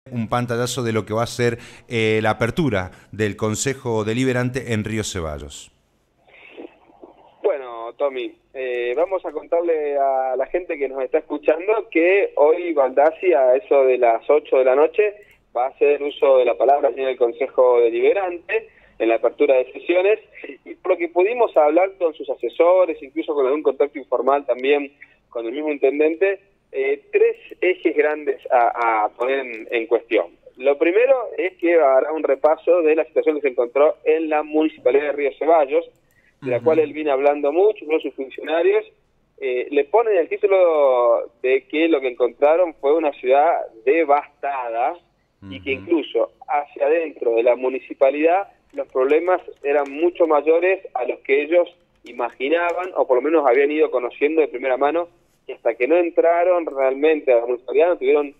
Un pantallazo de lo que va a ser la apertura del Consejo Deliberante en Río Ceballos. Bueno, Tommy, vamos a contarle a la gente que nos está escuchando que hoy Baldassi, a eso de las 8 de la noche, va a hacer uso de la palabra en el Consejo Deliberante, en la apertura de sesiones, y por lo que pudimos hablar con sus asesores, incluso con algún contacto informal también con el mismo intendente, tres ejes grandes a poner en cuestión. Lo primero es que hará un repaso de la situación que se encontró en la Municipalidad de Río Ceballos, de la cual él viene hablando mucho, con sus funcionarios. Le ponen el título de que lo que encontraron fue una ciudad devastada y que incluso hacia adentro de la municipalidad los problemas eran mucho mayores a los que ellos imaginaban, o por lo menos habían ido conociendo de primera mano, y hasta que no entraron realmente a la municipalidad no tuvieron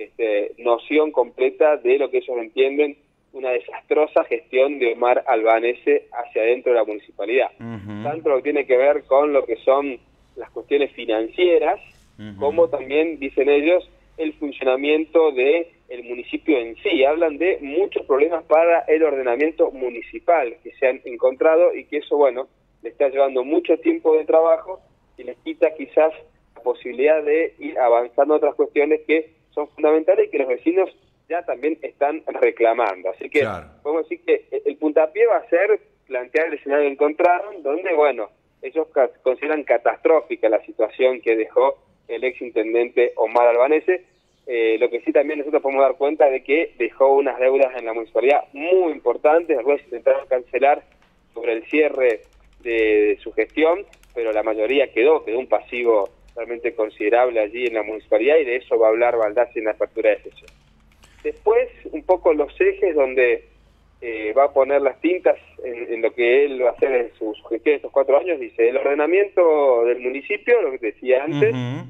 noción completa de lo que ellos entienden una desastrosa gestión de Omar Albanese hacia adentro de la municipalidad. Tanto lo que tiene que ver con lo que son las cuestiones financieras, como también, dicen ellos, el funcionamiento del municipio en sí. Hablan de muchos problemas para el ordenamiento municipal que se han encontrado y que eso, bueno, le está llevando mucho tiempo de trabajo y les quita quizás la posibilidad de ir avanzando otras cuestiones que son fundamentales y que los vecinos ya también están reclamando. Así que podemos decir que el puntapié va a ser plantear el escenario que encontraron, donde, bueno, ellos consideran catastrófica la situación que dejó el exintendente Omar Albanese. Lo que sí también nosotros podemos dar cuenta de que dejó unas deudas en la municipalidad muy importantes, algunas intentaron cancelar sobre el cierre de su gestión, pero la mayoría quedó un pasivo realmente considerable allí en la municipalidad, y de eso va a hablar Baldassi en la apertura de sesión. Después, un poco los ejes donde va a poner las tintas en lo que él va a hacer en su gestión de estos 4 años. Dice, el ordenamiento del municipio, lo que te decía antes,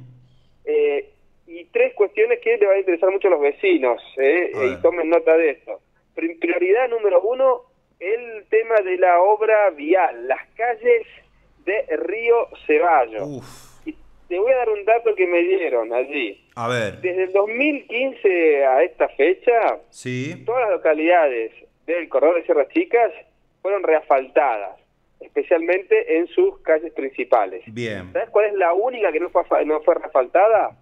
y 3 cuestiones que le van a interesar mucho a los vecinos, y tomen nota de esto. Prioridad número 1, el tema de la obra vial, las calles de Río Ceballos. Y te voy a dar un dato que me dieron allí. A ver. Desde el 2015 a esta fecha, todas las localidades del corredor de Sierras Chicas fueron reasfaltadas, especialmente en sus calles principales. Bien. ¿Sabes cuál es la única que no fue reasfaltada?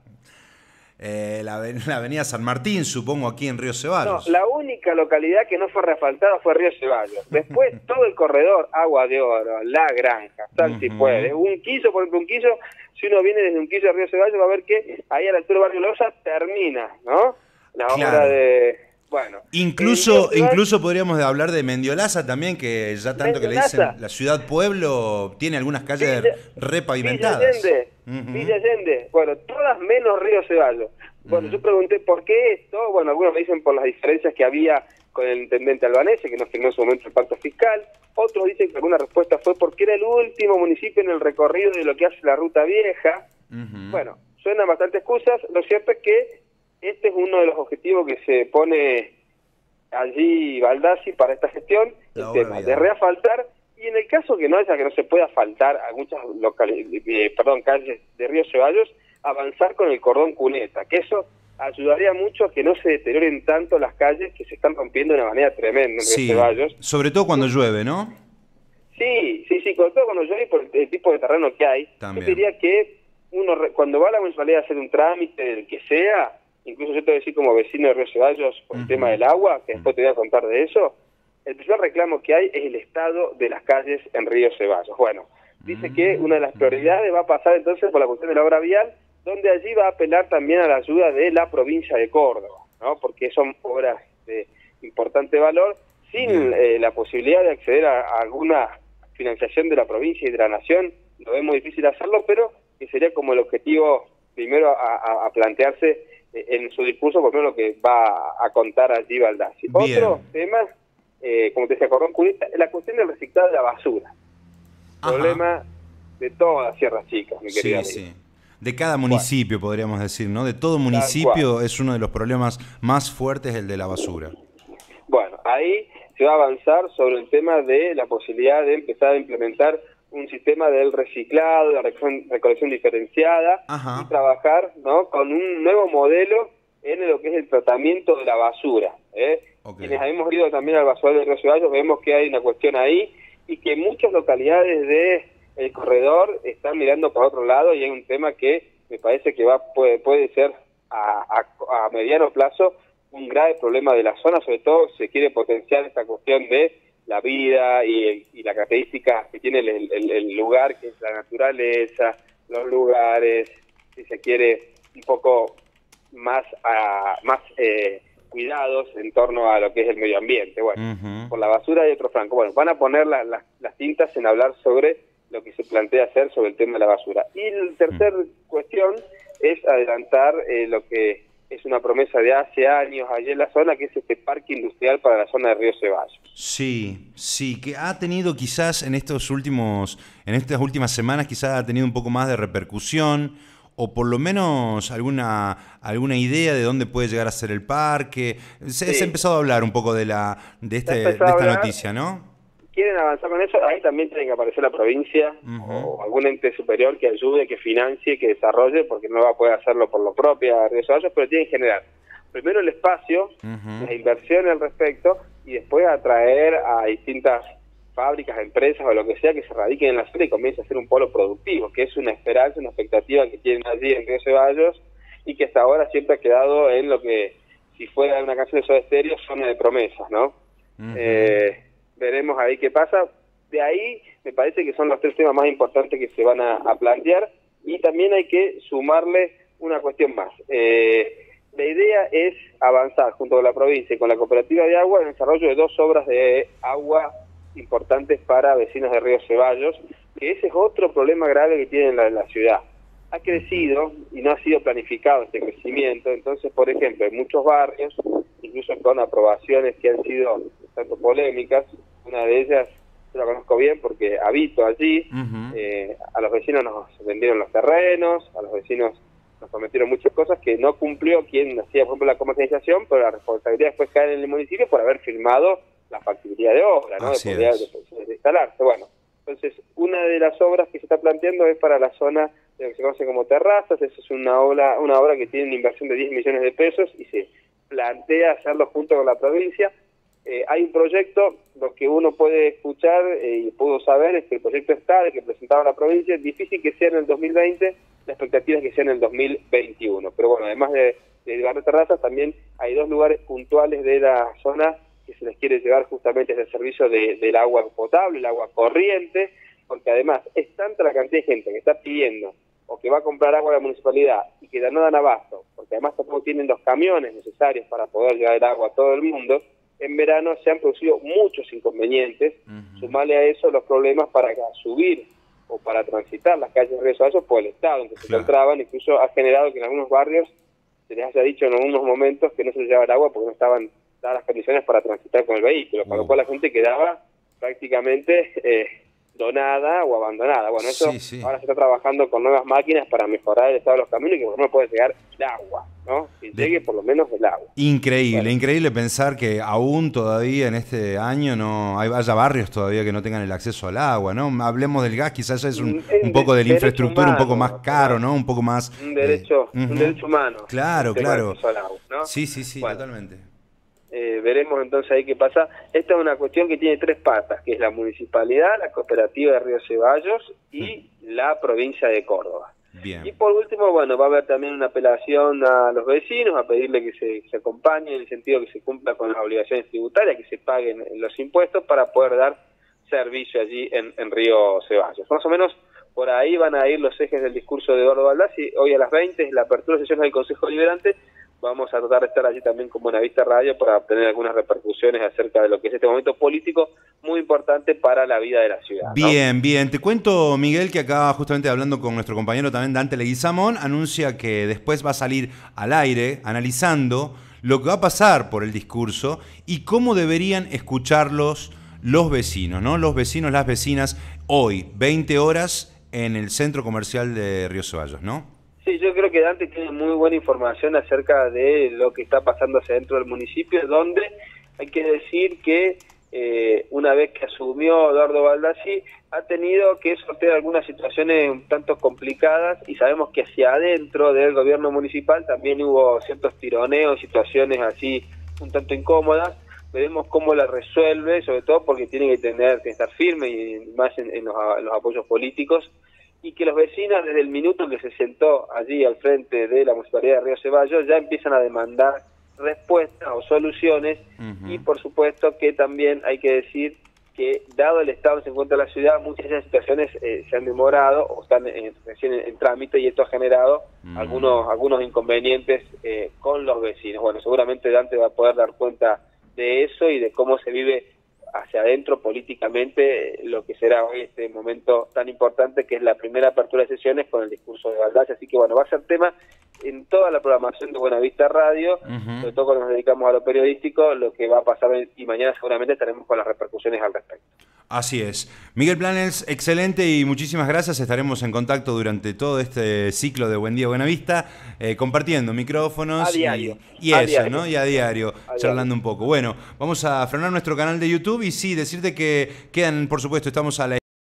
La avenida San Martín, supongo, aquí en Río Ceballos. No, la única localidad que no fue reasfaltada fue Río Ceballos. Después todo el corredor, Agua de Oro, La Granja, Salsipuedes, Unquillo, por ejemplo, Unquillo, si uno viene desde Unquillo a Río Ceballos va a ver que ahí a la altura de Barrio Loza termina, ¿no? La obra de... Bueno, incluso podríamos hablar de Mendiolaza también, que ya tanto que le dicen la ciudad pueblo, tiene algunas calles repavimentadas. Villa Allende, bueno, todas menos Río Ceballos. Bueno, yo pregunté por qué esto. Bueno, algunos me dicen por las diferencias que había con el intendente Albanese, que no firmó en su momento el pacto fiscal. Otros dicen que alguna respuesta fue porque era el último municipio en el recorrido de lo que hace la Ruta Vieja. Bueno, suenan bastantes excusas. Lo cierto es que este es uno de los objetivos que se pone allí Baldassi para esta gestión, el tema de reasfaltar, y en el caso que no se pueda asfaltar a muchas calles de Río Ceballos, avanzar con el cordón cuneta, que eso ayudaría mucho a que no se deterioren tanto las calles que se están rompiendo de una manera tremenda en Río Ceballos. Sobre todo cuando llueve, ¿no? Sí, sobre todo cuando llueve por el tipo de terreno que hay. Yo diría que uno cuando va a la municipalidad a hacer un trámite, el que sea, incluso yo te voy a decir como vecino de Río Ceballos por el tema del agua, que después te voy a contar de eso, el primer reclamo que hay es el estado de las calles en Río Ceballos. Bueno, dice que una de las prioridades va a pasar entonces por la cuestión de la obra vial, donde allí va a apelar también a la ayuda de la provincia de Córdoba, ¿no? Porque son obras de importante valor, sin la posibilidad de acceder a alguna financiación de la provincia y de la nación. Lo vemos difícil hacerlo, pero que sería como el objetivo primero a plantearse en su discurso, por lo que va a contar allí Baldassi. Otro tema, como te decía, cordón cuneta, la cuestión del reciclado de la basura. Problema de todas las Sierras Chicas, mi querida amiga. De cada municipio, podríamos decir, ¿no? De todo municipio es uno de los problemas más fuertes el de la basura. Bueno, ahí se va a avanzar sobre el tema de la posibilidad de empezar a implementar un sistema del reciclado, de la recolección diferenciada, y trabajar, ¿no?, con un nuevo modelo en lo que es el tratamiento de la basura. Okay. Quienes hemos ido también al basural de Río Ceballos vemos que hay una cuestión ahí y que muchas localidades del corredor están mirando para otro lado, y hay un tema que me parece que puede ser a mediano plazo un grave problema de la zona, sobre todo si se quiere potenciar esta cuestión de la vida y la característica que tiene el lugar, que es la naturaleza, los lugares, si se quiere, un poco más cuidados en torno a lo que es el medio ambiente. Bueno, por la basura hay otro franco. Bueno, van a poner las tintas en hablar sobre lo que se plantea hacer sobre el tema de la basura. Y la tercera cuestión es adelantar lo que es una promesa de hace años allí en la zona, que es este parque industrial para la zona de Río Ceballos. Sí, sí, que ha tenido quizás en estas últimas semanas quizás ha tenido un poco más de repercusión, o por lo menos alguna idea de dónde puede llegar a ser el parque. Se ha empezado a hablar un poco de esta noticia, ¿no? Quieren avanzar con eso, ahí también tiene que aparecer la provincia o algún ente superior que ayude, que financie, que desarrolle, porque no va a poder hacerlo por lo propio Río Ceballos, pero tiene que generar primero el espacio, la inversión al respecto, y después atraer a distintas fábricas, empresas o lo que sea que se radiquen en la zona y comience a ser un polo productivo, que es una esperanza, una expectativa que tienen allí en Río Ceballos, y que hasta ahora siempre ha quedado en lo que, si fuera una canción de Soda Stereo, zona de promesas, ¿no? Veremos ahí qué pasa. De ahí me parece que son los tres temas más importantes que se van a plantear, y también hay que sumarle una cuestión más. La idea es avanzar junto con la provincia y con la cooperativa de agua en el desarrollo de 2 obras de agua importantes para vecinos de Río Ceballos, que ese es otro problema grave que tiene la ciudad. Ha crecido y no ha sido planificado este crecimiento. Entonces, por ejemplo, en muchos barrios, incluso con aprobaciones que han sido tanto polémicas, una de ellas yo la conozco bien porque habito allí, a los vecinos nos vendieron los terrenos, a los vecinos nos prometieron muchas cosas que no cumplió quien hacía, por ejemplo, la comercialización, pero la responsabilidad después cae en el municipio por haber firmado la factibilidad de obra, ¿no? De instalarse. Bueno, entonces una de las obras que se está planteando es para la zona de lo que se conoce como terrazas. Esa es una obra que tiene una inversión de 10 millones de pesos y se plantea hacerlo junto con la provincia. Hay un proyecto, lo que uno puede escuchar y pudo saber es que el proyecto está, de que presentaba la provincia. Es difícil que sea en el 2020, la expectativa es que sea en el 2021. Pero bueno, además de llevar terrazas, también hay 2 lugares puntuales de la zona que se les quiere llevar justamente ese servicio del agua potable, el agua corriente, porque además es tanta la cantidad de gente que está pidiendo o que va a comprar agua a la municipalidad y que no dan abasto, porque además tampoco tienen los camiones necesarios para poder llevar el agua a todo el mundo. En verano se han producido muchos inconvenientes, sumarle a eso los problemas para subir o para transitar las calles de Río Ceballos por el estado en que se encontraban. Incluso ha generado que en algunos barrios se les haya dicho en algunos momentos que no se les llevaba el agua porque no estaban dadas las condiciones para transitar con el vehículo, con lo cual la gente quedaba prácticamente donada o abandonada. Bueno, eso ahora se está trabajando con nuevas máquinas para mejorar el estado de los caminos y que por lo menos pueda llegar el agua, ¿no? Que llegue por lo menos el agua. Increíble, increíble pensar que aún todavía en este año no haya barrios todavía que no tengan el acceso al agua, ¿no? Hablemos del gas, quizás es un poco de la infraestructura humano, un poco más caro, ¿no? Un poco más... Un derecho humano. Claro, claro. Al agua, ¿no? Sí, bueno, totalmente. Veremos entonces ahí qué pasa. Esta es una cuestión que tiene 3 patas, que es la municipalidad, la cooperativa de Río Ceballos y la provincia de Córdoba. Bien. Y por último, bueno, va a haber también una apelación a los vecinos, a pedirle que se acompañe en el sentido que se cumpla con las obligaciones tributarias, que se paguen los impuestos para poder dar servicio allí en Río Ceballos. Más o menos por ahí van a ir los ejes del discurso de Eduardo Baldassi. Hoy a las 20 es la apertura de sesiones del Consejo Deliberante. Vamos a tratar de estar allí también con Buenavista Radio para obtener algunas repercusiones acerca de lo que es este momento político muy importante para la vida de la ciudad, ¿no? Bien, bien. Te cuento, Miguel, que acá justamente hablando con nuestro compañero también Dante Leguizamón, anuncia que después va a salir al aire analizando lo que va a pasar por el discurso y cómo deberían escucharlos los vecinos, ¿no? Los vecinos, las vecinas, hoy, 20 horas en el centro comercial de Río Ceballos, ¿no? Sí, yo creo que Dante tiene muy buena información acerca de lo que está pasando hacia dentro del municipio, donde hay que decir que una vez que asumió Eduardo Baldassi, ha tenido que sortear algunas situaciones un tanto complicadas, y sabemos que hacia adentro del gobierno municipal también hubo ciertos tironeos, situaciones así un tanto incómodas. Veremos cómo la resuelve, sobre todo porque tiene que estar firme y más en los apoyos políticos, y que los vecinos desde el minuto que se sentó allí al frente de la Municipalidad de Río Ceballos ya empiezan a demandar respuestas o soluciones. Y por supuesto que también hay que decir que, dado el estado en que se encuentra la ciudad, muchas de esas situaciones se han demorado o están recién en trámite, y esto ha generado algunos inconvenientes con los vecinos. Bueno, seguramente Dante va a poder dar cuenta de eso y de cómo se vive hacia adentro políticamente lo que será hoy este momento tan importante, que es la primera apertura de sesiones con el discurso de Baldassi. Así que bueno, va a ser tema en toda la programación de Buenavista Radio, sobre todo cuando nos dedicamos a lo periodístico, lo que va a pasar hoy y mañana. Seguramente estaremos con las repercusiones al respecto. Así es. Miguel Planels, excelente y muchísimas gracias. Estaremos en contacto durante todo este ciclo de Buen Día Buenavista, compartiendo micrófonos a diario, y a eso, diario, ¿no? Y a diario, charlando un poco. Bueno, vamos a frenar nuestro canal de YouTube y sí, decirte que quedan, por supuesto, estamos a la